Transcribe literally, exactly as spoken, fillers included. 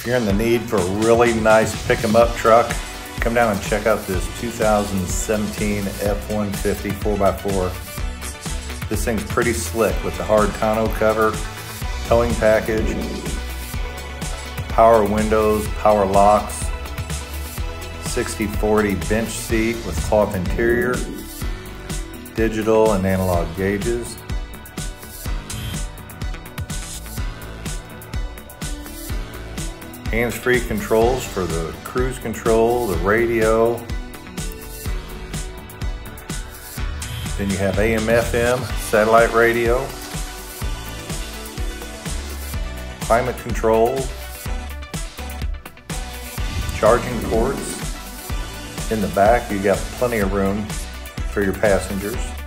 If you're in the need for a really nice pick 'em up truck, come down and check out this two thousand seventeen F one fifty four by four. This thing's pretty slick with the hard tonneau cover, towing package, power windows, power locks, sixty forty bench seat with cloth interior, digital and analog gauges. Hands-free controls for the cruise control, the radio. Then you have A M F M, satellite radio, climate control, charging ports. In the back, you got plenty of room for your passengers.